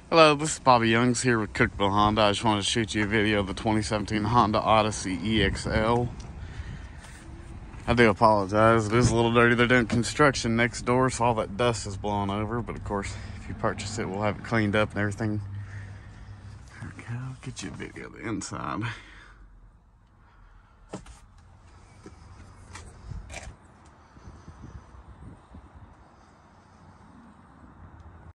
Hello, this is Bobby Youngs here with Cookville Honda. I just wanted to shoot you a video of the 2017 Honda Odyssey EXL. I do apologize. It is a little dirty. They're doing construction next door, so all that dust is blowing over. But of course, if you purchase it, we'll have it cleaned up and everything. Okay, I'll get you a video of the inside.